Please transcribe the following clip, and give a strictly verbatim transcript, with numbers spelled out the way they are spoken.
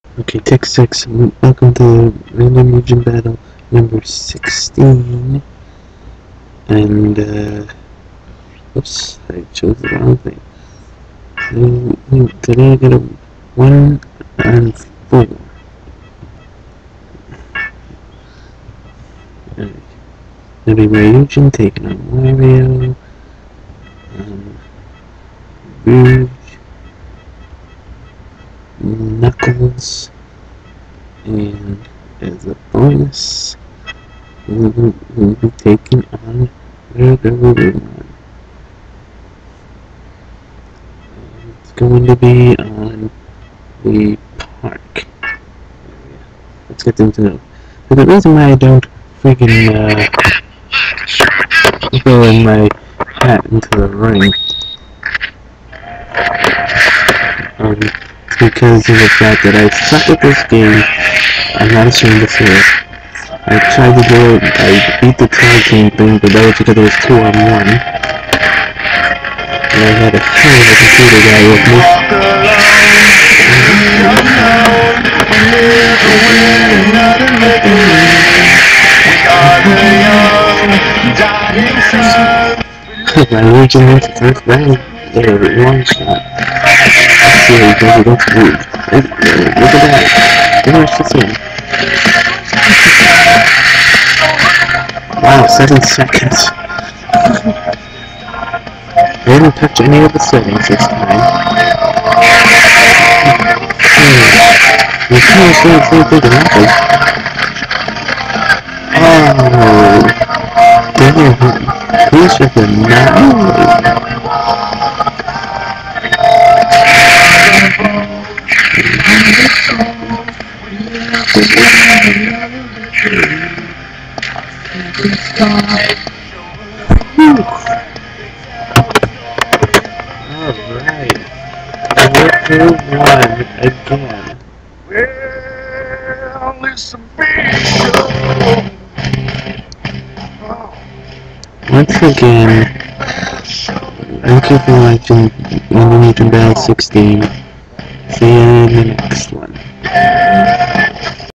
Okay, Tech six, welcome to Random Region Battle number sixteen. And, uh, oops, I chose the wrong thing. Today I got a one and four. Alright. Gonna be Ryujin taking on Wario. Um, Rouge. Knuckles. And as a bonus, we'll be, we'll be taking on Ruggeroo. It's going to be on the park. Let's get into it. So the reason why I don't freaking uh, throw in my hat into the ring um, it's because of the fact that I suck at this game. I'm not ashamed to say it. I tried to do it, I beat the tag team thing, but that was because it was two on one. And I had a hell of a computer guy with me. My Legion went to first round. There, one shot. Let's see how he does against Rouge. Look, look at that. Finish this one. Wow, seven seconds. I didn't touch any of the settings this time. Hmm. You can't say it's so big enough. Oh, damn. He should have not. Alright. Ruggeroo won again. Well, it's a big show. Once again, thank you for watching Random Region Battle sixteen. See you in the next one.